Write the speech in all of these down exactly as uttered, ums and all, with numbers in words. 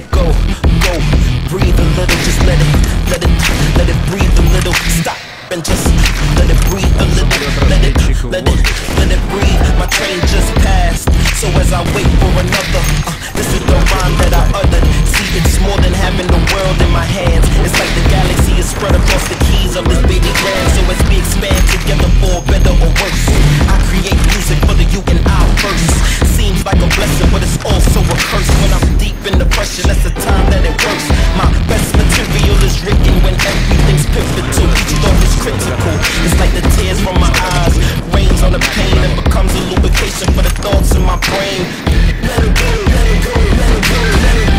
it go, go. Breathe a little, just let it, let it, let it breathe a little. Stop and just let it breathe a little. Let it, let it, let it breathe. My train just passed, so as I wait for another, uh, this is the rhyme that I uttered. See, it's more than having the world in my hands. It's like the galaxy is spread across the keys of this baby land. So as we expand together for better or worse, I create music for the you and I first. Seems like a blessing, but it's also a curse. When I'm deep in depression, that's the time that it works. My best material is written when everything's pivotal. Each thought is critical. It's like the tears from my eyes rains on the pain and becomes a lubrication for the thoughts in my brain. Let it go, let it go, let it go, let it go.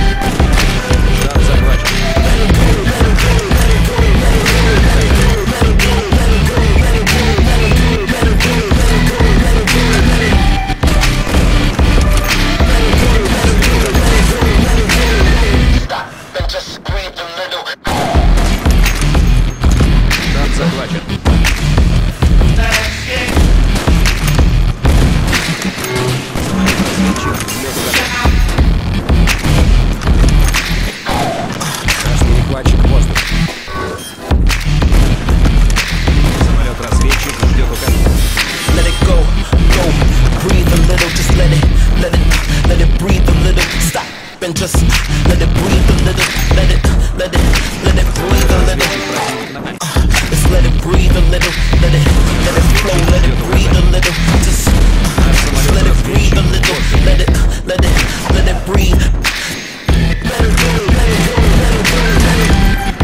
Just let it breathe a little, let it, let it, let it breathe a little. Uh, just let it breathe a little, let it, let it flow, let it breathe a little. Just, uh, just let it breathe a little, let it, let it, let it breathe. Let it go, let it go, let it go, let it go.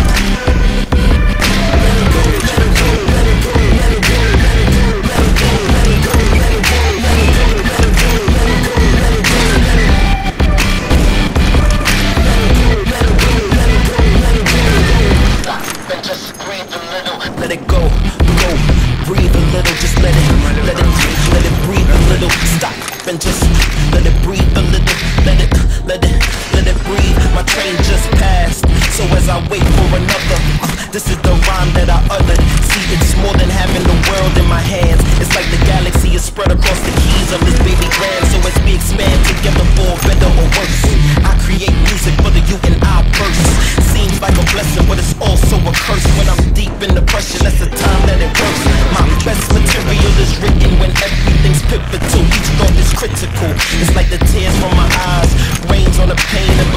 Let it go, go, breathe a little, just let it, let it, let it breathe a little. Stop and just let it breathe a little, let it, let it, let it breathe. My train just passed, so as I wait for another, uh, this is the rhyme that I uttered. See, it's more than having the world in my hands. It's like the galaxy is spread across the keys of this baby land. So as we expand together for better or worse, I create music for the you and I first. Seems like a blessing, but it's also a curse. When I'm deep in depression, that's the time that it works. My best material is written when everything's pivotal. Each thought is critical. It's like the tears from my eyes rains on the pain and